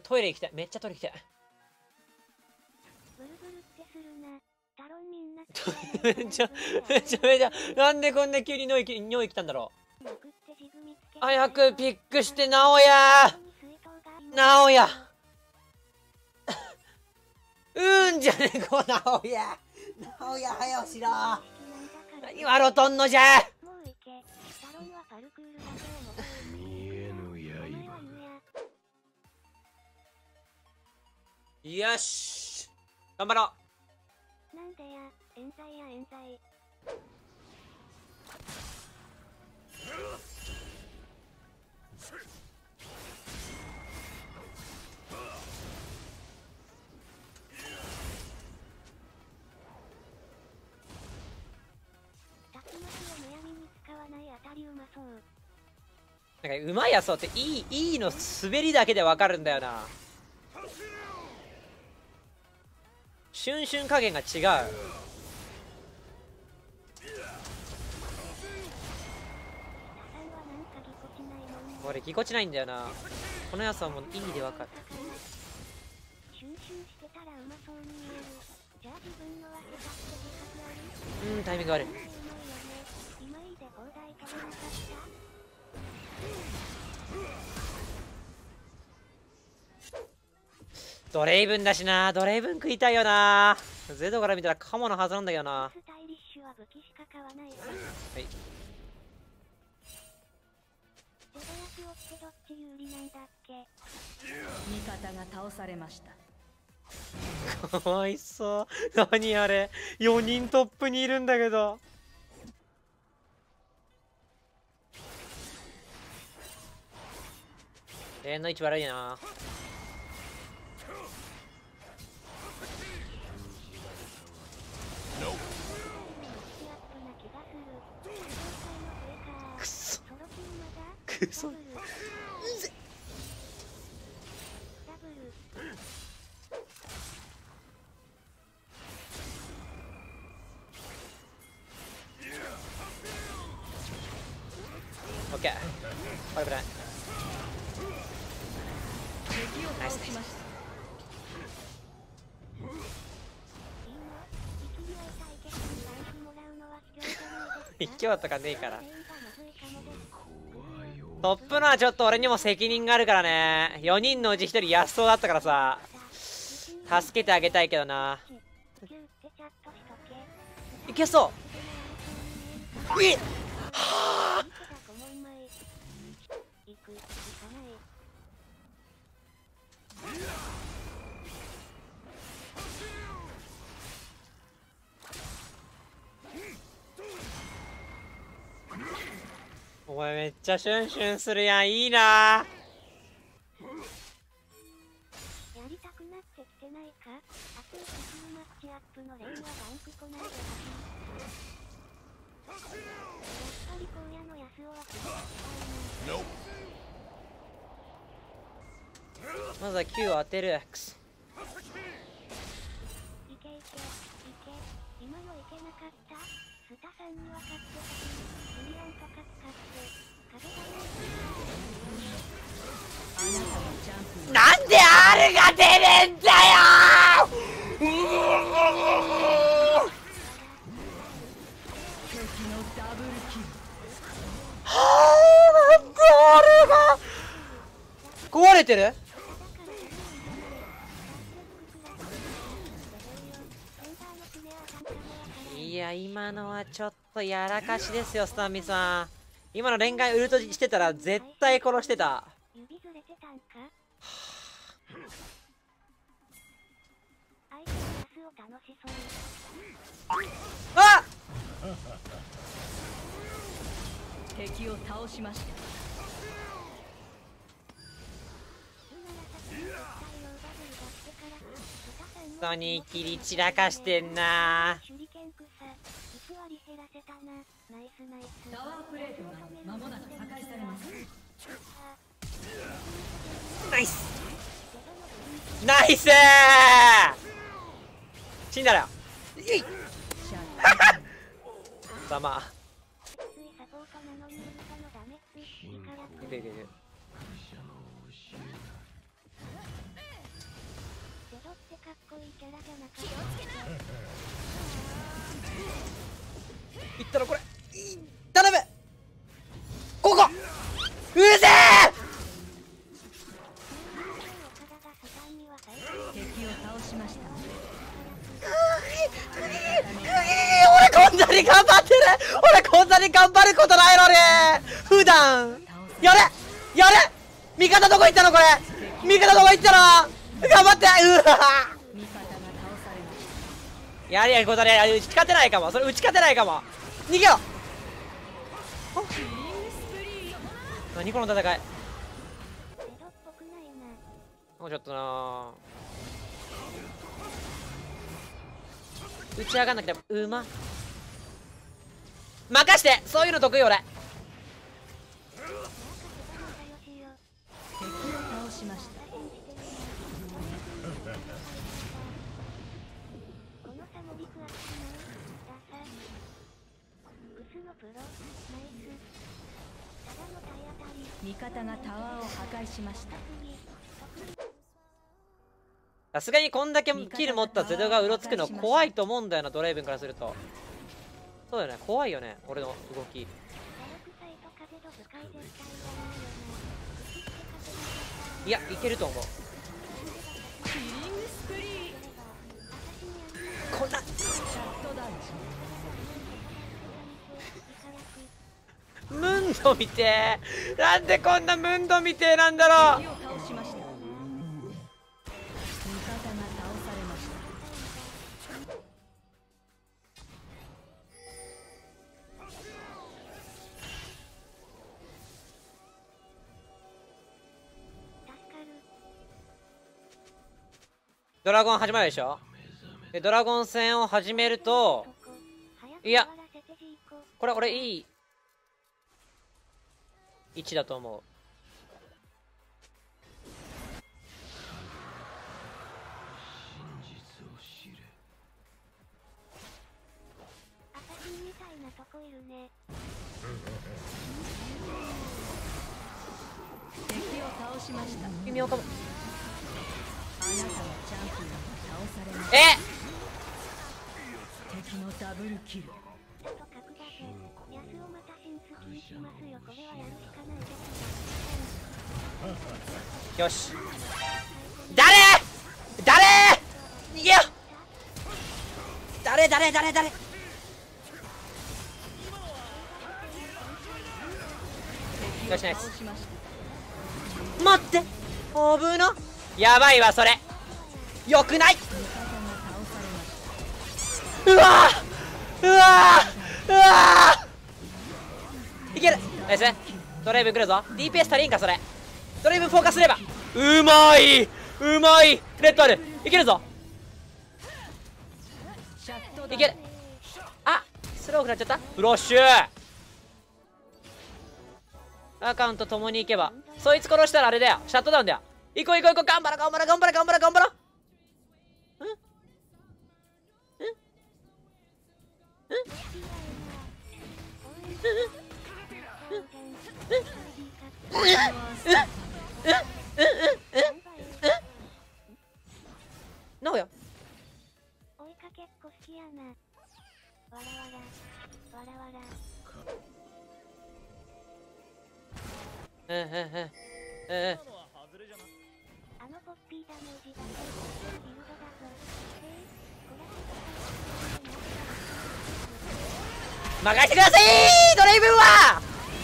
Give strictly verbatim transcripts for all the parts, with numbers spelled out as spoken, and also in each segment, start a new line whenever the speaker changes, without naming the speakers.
トイレ行きたい。めっちゃトイレ行きたい。
ブルブルってするな。タロンみんな
めっちゃめちゃめちゃなんでこんな急に尿意尿意来たんだろう。早くピックして直哉直哉うんじゃねえこ直哉直哉早押しろ。何笑うとんのじゃ。
見えぬ刃
よし頑張ろ
う。なんでや冤罪や冤罪。
なんかうまいやつっていいいいの滑りだけでわかるんだよな。シュンシュン加減が違う。俺ぎこちないんだよな。このやつはもういいでわかる。うんタイミング悪い。ドレイブンだしな。ドレイブン食いたいよな。ゼドから見たらカモのはずなんだけどな。はい。
味方が倒されました。
かわいそう。何あれよにんトップにいるんだけど。レーンの位置悪いな。くそくそオッケー悪くない。ナイスナイス。卑怯とかねえから。トップのはちょっと俺にも責任があるからね。よにんのうちひとり安そうだったからさ助けてあげたいけどな。いけそういっはあお前めっちゃシュンシュンするやん。いいな。
やりたくなってきてないか。あといちマッチアップのレンはバンク来ないでほしい。やっぱり荒野の安尾は
まずは Q を当てる。クソ
いけいけいけ。今のいけなかった。スタさんには勝ってほしい。ジュリアンとか使って壁が
なんで R が出ねえんだよはあなんで R が壊れてる。いや今のはちょっとやらかしですよスタンミさん。今の恋愛ウルトしてたら絶対殺してた。
指ずれてたんか。
あっ
敵を倒しました。
人に切り散らかしてんな。
タワープレートが間もなく破壊されます。
ナイスナイスー死んだらいいざまいくいくいく
ってかっこいいキャラじゃなかった。
いったらこれい頼む。ここうぜえ。
敵を倒しました。
俺こんなに頑張ってる。俺こんなに頑張ることないのに普段。やれやれ、味方どこ行ったのこれ。味方どこ行ったの。頑張って。うわやりやりこだね。打ち勝てないかも。それ打ち勝てないかも。逃げろ。何この戦い。もうちょっとな打ち上がんなくてもうま任して。そういうの得意俺。
敵を倒しました。味方がタワーを破壊しました。
さすがにこんだけキル持ったゼドがうろつくの怖いと思うんだよな、ドレイブンからすると。そうだよね、怖いよね俺の動き。いやいけると思う。こんなムンドみてー。なんでこんなムンドみてーなんだろう。
敵を倒しました。味方が倒されました。
ドラゴン始まるでしょ。でドラゴン戦を始めると、いやこれ俺いい位置だと思う。
私みたいなとこいるね。
敵を倒しました。
微妙かも。
あなたのチャンピオンが倒されました。
え
敵のダブルキル。
と格だぜ。ヤスオまた新スキーしますよ。これはやるしかないです。
よし。誰誰逃げよ。誰誰誰誰。よしナイス。待って危な。やばいわそれ。よくない。うわーうわーうわーいける。ナイス。ドライブ来るぞ。 ディーピーエス 足りんかそれ。ドライブフォーカスすればうまいうまい。レッドある。いけるぞ。いける。あスローくなっちゃった。フラッシュアカウント共に行けばそいつ殺したらあれだよ、シャットダウンだよ。行こう行こう行こう。頑張ろう頑張ろう頑張ろう頑張ろう頑張ろう。なおや
追いかけっこ好きやな。わらわらわらわら。
うんうんうんうん
あのポッピーダメージだけビルドだぞ。えー、これ
任せてくださいドレイブンは。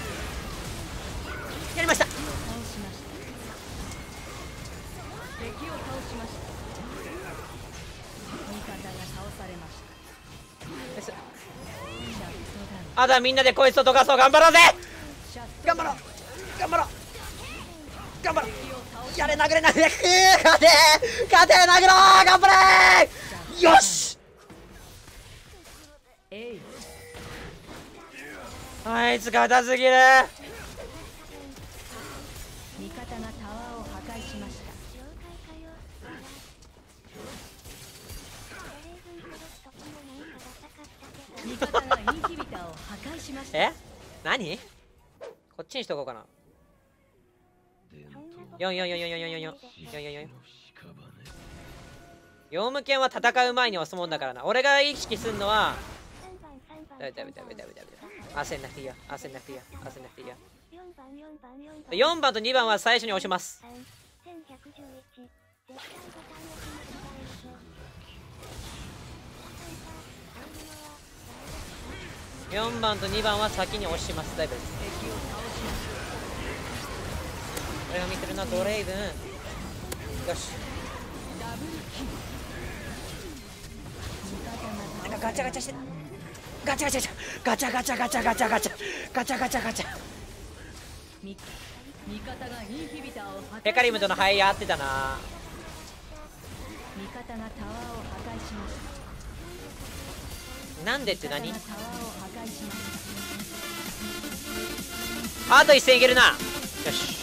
やりました。
倒しました。敵を倒しました。味方が倒されました。
あとはみんなでこいつと溶かそう。頑張ろうぜ。頑張ろう頑張ろう頑張ろう。やれ殴れ殴れ。勝て勝て殴ろう。頑張れ。よし
えい。
あいつ硬すぎる。
味方がタワーを破壊しました。味方がインヒビターを破壊しました。
え何こっちにしとこうかな。よんよんよんよんよんよんよんよんよんよんよん。 業務犬は戦う前に押すもんだからな。俺が意識するのはダメダメダメダメダメ焦んなくていいよ、焦んなくていいよ、焦んなくていいよ。よんばんとにばんは最初に押します。よんばんとにばんは先に押します。大丈夫です。俺が見てるのはドレイブン。よし、なんかガチャガチャしてる。ガチャガチャガチャガチャガチャガチャガチャガチャガチャガチャ。ヘカリムとのハイヤー合ってたな。
味方がタワーを破壊しました。
なんでって何？
タワーを破壊しました。
あと一戦いけるな。よし。